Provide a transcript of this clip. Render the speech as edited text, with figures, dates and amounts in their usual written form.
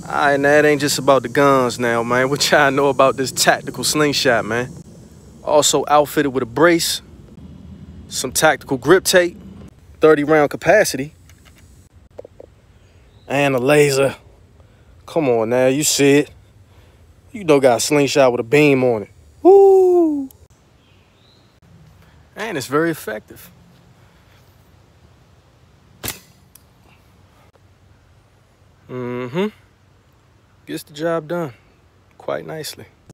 Alright, now it ain't just about the guns now, man. What y'all know about this tactical slingshot, man? Also outfitted with a brace, some tactical grip tape, 30-round capacity, and a laser. Come on now, you see it. You know got a slingshot with a beam on it. Woo! And it's very effective. Gets the job done quite nicely.